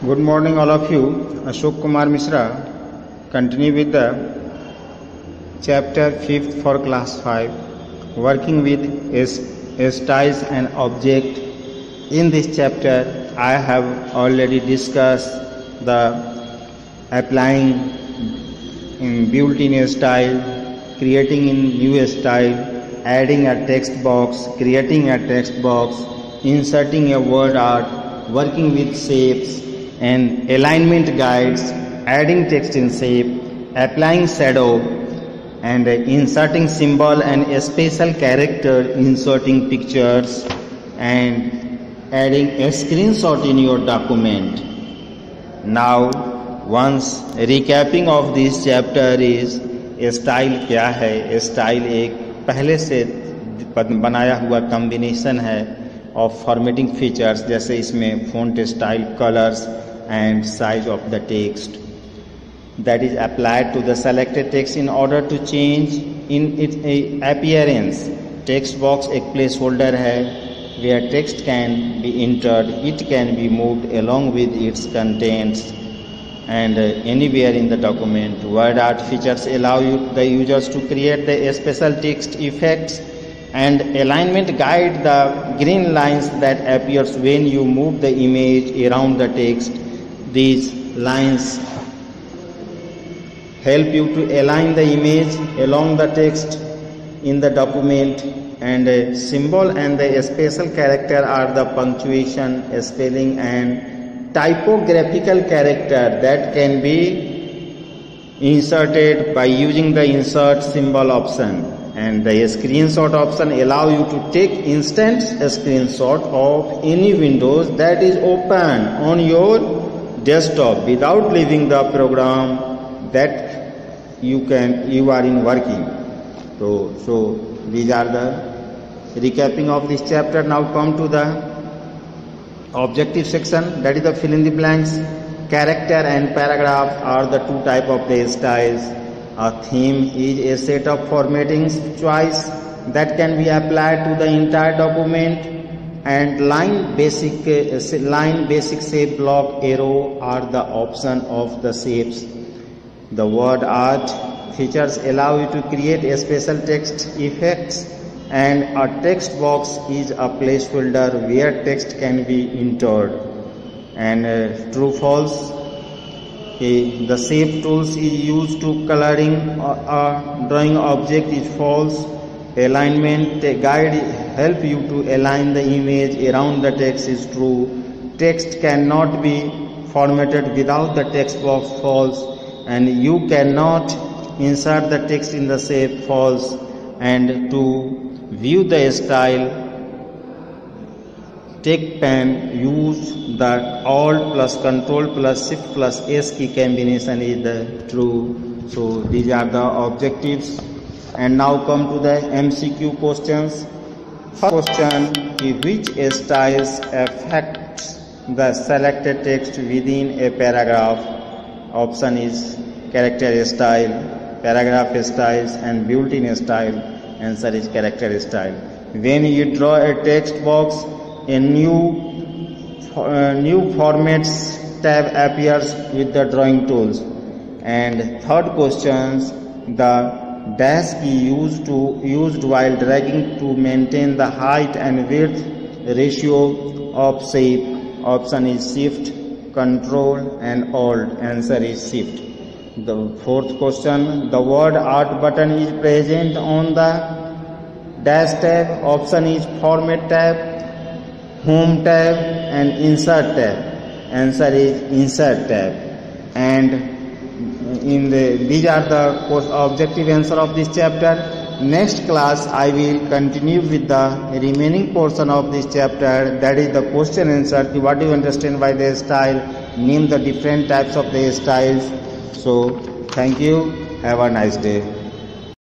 Good morning, all of you. Ashok Kumar Mishra. Continue with the chapter 5th for class 5. Working with styles and object. In this chapter, I have already discussed the applying in built-in style, creating in new style, adding a text box, creating a text box, inserting a word art, working with shapes and alignment guides, adding text in shape, applying shadow, and inserting symbol and a special character, inserting pictures, and adding a screenshot in your document. Now, once recapping of this chapter is style क्या है. Style एक पहले से बनाया हुआ combination है of formatting features, जैसे इसमें font style, colours and size of the text that is applied to the selected text in order to change in its appearance. Text box एक placeholder है where text can be entered. It can be moved along with its contents and anywhere in the document. Word art features allow the users to create the special text effects, and alignment guide the green lines that appears when you move the image around the text. These lines help you to align the image along the text in the document, and a symbol and the special character are the punctuation, spelling and typographical character that can be inserted by using the insert symbol option. And the screenshot option allow you to take instant screenshot of any windows that is open on your desktop without leaving the program that you are in working. So these are the recapping of this chapter. Now come to the objective section, that is the fill in the blanks. Character and paragraph are the two type of the styles. A theme is a set of formatting choice that can be applied to the entire document, and line basic shape, block, arrow are the option of the shapes. The word art features allow you to create a special text effects, and a text box is a placeholder where text can be entered. And true false, the shape tools is used to coloring a drawing object is false. Alignment guide help you to align the image around the text is true. Text cannot be formatted without the text box false, and you cannot insert the text in the shape false. And to view the style, take pen, use the Alt plus Control plus Shift plus S key combination is the true. So these are the objectives. And now come to the MCQ questions. First question, which styles affect the selected text within a paragraph? Option is character style, paragraph styles and built-in style. Answer is character style. When you draw a text box, a new formats tab appears with the drawing tools. And third questions, the dash key used while dragging to maintain the height and width ratio of shape. Option is Shift, Control and Alt. Answer is Shift. The fourth question, the word art button is present on the dash tab. Option is Format tab, Home tab and Insert tab. Answer is Insert tab. And these are the objective answer of this chapter. Next class I will continue with the remaining portion of this chapter, that is the question answer. What do you understand by the style? Name the different types of the styles. So thank you. Have a nice day.